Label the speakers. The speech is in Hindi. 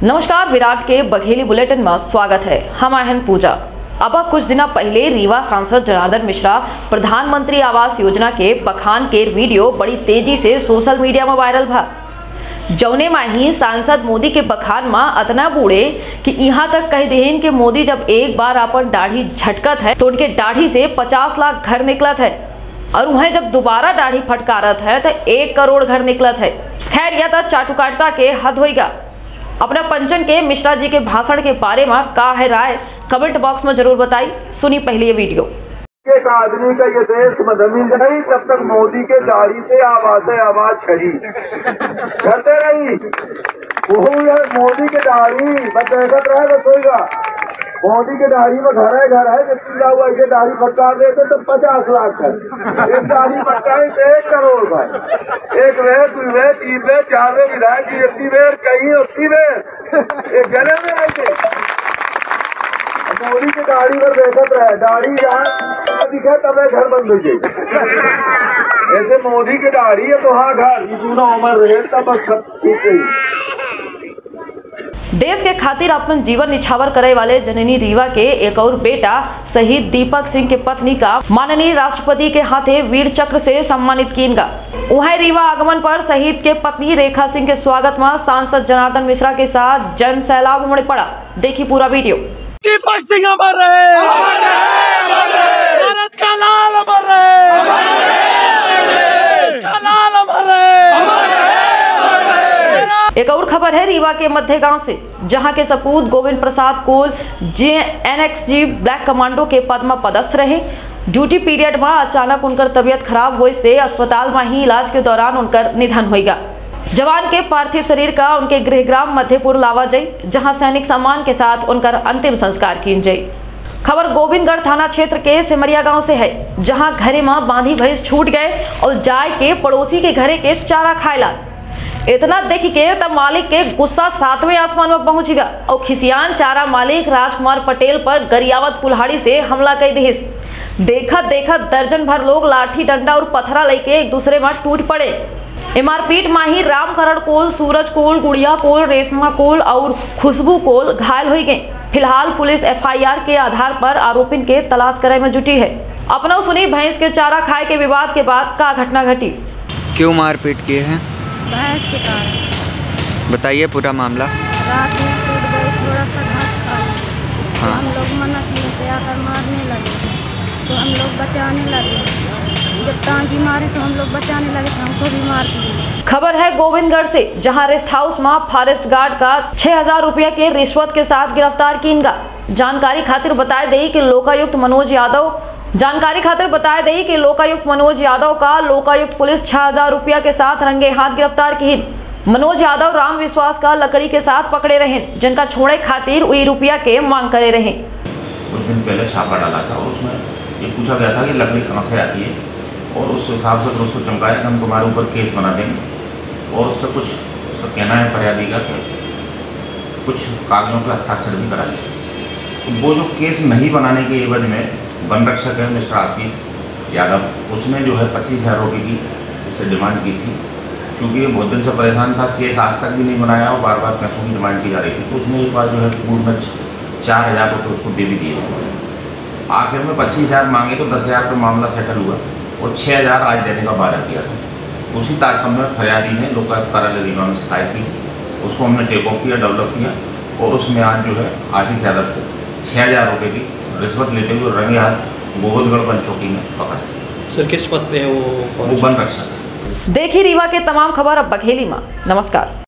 Speaker 1: नमस्कार, विराट के बघेली बुलेटिन में स्वागत है। हम आहन पूजा। अब कुछ दिन पहले रीवा सांसद जनार्दन मिश्रा प्रधानमंत्री आवास योजना के बखान के वीडियो बड़ी तेजी से सोशल मीडिया में वायरल भा। जौने में ही सांसद मोदी के बखान में अतना बूढ़े कि यहाँ तक कह देन कि मोदी जब एक बार अपन दाढ़ी झटकत है तो उनके दाढ़ी से 50 लाख घर निकलत है और वह जब दोबारा दाढ़ी फटकारत है तो 1 करोड़ घर निकलत है। खैर यह तो चाटुकारिता के हद होगा। अपना पंचन के मिश्रा जी के भाषण के बारे में का है राय, कमेंट बॉक्स में जरूर बताई। सुनी पहले ये वीडियो।
Speaker 2: एक आदमी का ये देश मदमी नहीं तब तक मोदी के दाढ़ी से आवाज छड़ी करते रही। वो मोदी के दाढ़ी बस देखत रहे बस होगा। मोदी के दाढ़ी में घर है जिसकी हुआ इसे दाढ़ी फटकार देते तो 50 लाख है। एक दाढ़ी फटकाई तो 1 करोड़ भाई। एक वे 2 वे 3 वे 4 वे विधायक की 80 बेर कहीं 80 बेर एक गले में रहते। मोदी की दाढ़ी पर देखत रहे, दाढ़ी जहाँ दिखे तब घर बंद हो जाए। ऐसे मोदी की दाढ़ी है तो हाँ घर पूरा उम्र रहे तब ठीक है।
Speaker 1: देश के खातिर अपन जीवन निछावर करे वाले जननी रीवा के एक और बेटा शहीद दीपक सिंह के पत्नी का माननीय राष्ट्रपति के हाथे वीर चक्र से सम्मानित किया। वहीं रीवा आगमन पर शहीद के पत्नी रेखा सिंह के स्वागत में सांसद जनार्दन मिश्रा के साथ जन सैलाब उमड़ पड़ा। देखिए पूरा वीडियो।
Speaker 3: दीपक सिंह अमर रहे, भारत का लाल अमर रहे, लाल अमर रहे।
Speaker 1: एक और खबर है रीवा के मध्य गांव से, जहां के सपूत Govind Prasad Kol JNXG black commando के पद में पदस्थ रहे। ड्यूटी पीरियड में अचानक उनकर तबियत खराब होने से अस्पताल में ही इलाज के दौरान उनकर निधन हो गया। जवान के पार्थिव शरीर का उनके गृहग्राम मध्यपुर लावा जाई, जहां सैनिक सम्मान के साथ उनकर अंतिम संस्कार किया जाये। खबर गोविंदगढ़ थाना क्षेत्र के सिमरिया गांव से है, जहां घरे में बांधी भैंस छूट गए और जाय के पड़ोसी के घरे के चारा खायला। इतना देख के तब मालिक के गुस्सा 7वें आसमान में पहुंचेगा और खिसियान चारा मालिक राजकुमार पटेल पर गरियावत कुल्हाड़ी से हमला कर दिस। देखा दर्जन भर लोग लाठी डंडा और पत्थरा लेके एक दूसरे में टूट पड़े। मारपीट माही रामकरण कोल, सूरज कोल, गुड़िया कोल, रेशमा कोल और खुशबू कोल घायल हो गए। फिलहाल पुलिस FIR के आधार पर आरोपिन के तलाश करे में जुटी है। अपना सुनी भैंस के चारा खाए के विवाद के बाद का घटना घटी।
Speaker 4: क्यों मारपीट किए हैं?
Speaker 5: भैंस के कारण।
Speaker 4: बताइए पूरा मामला।
Speaker 5: रात में टूट गई, थोड़ा सा घास खा ली।
Speaker 4: हाँ।
Speaker 5: हम लोग मना किए थे, आकर मारने लगे तो हम लोग बचाने लगे। जब टांगी मारे तो हम लोग बचाने लगे तो हमको भी मार दिए।
Speaker 1: खबर है गोविंदगढ़ से, जहां रेस्ट हाउस में फॉरेस्ट गार्ड का 6000 रुपया के रिश्वत के साथ गिरफ्तार किया। जानकारी खातिर बताए दी कि लोकायुक्त मनोज यादव का लोकायुक्त पुलिस 6000 रुपया के साथ रंगे हाथ गिरफ्तार की। मनोज यादव राम विश्वास का लकड़ी के साथ पकड़े रहे, जिनका छोड़े खातिर वही रुपया के मांग करे रहे।
Speaker 6: कुछ दिन पहले छापा डाला था और उसमें ये पूछा गया था कि लकड़ी कहाँ से आती है और उस हिसाब से फिर उसको चमकाया कि हम तुम्हारे ऊपर केस बना देंगे और उससे कुछ उसका कहना है फरियादी का कि कुछ कागजों का हस्ताक्षर भी करा लिया। तो वो जो केस नहीं बनाने के एवज में वन रक्षक है मिस्टर आशीष यादव, उसने जो है 25,000 रुपये की इससे डिमांड की थी। क्योंकि ये बहुत दिन से परेशान था, केस आज तक भी नहीं बनाया और बार बार पैसों की डिमांड की जा रही थी, तो उसने एक बार जो है पूर्व में 4000 रुपये उसको दे भी दिए। आखिर में 25,000 मांगे तो 10,000 पर मामला सेटल हुआ और 6,000 आज देने का वादा किया था। उसी तारतम्य में फरियादी ने लोकायुक्त कार्यालय रीवा में शिकायत की, उसको हमने टेक ऑफ किया, डेवलप किया और उसमें आज जो है आशीष यादव को 6,000 रुपये की रिश्वत लेते हुए रंगे हाथ गोविंदगढ़ वन चौकी में पकड़ा।
Speaker 3: सर किस पद पे है वो?
Speaker 6: वन रक्षक।
Speaker 1: देखी रीवा के तमाम खबर अब बघेली में। नमस्कार।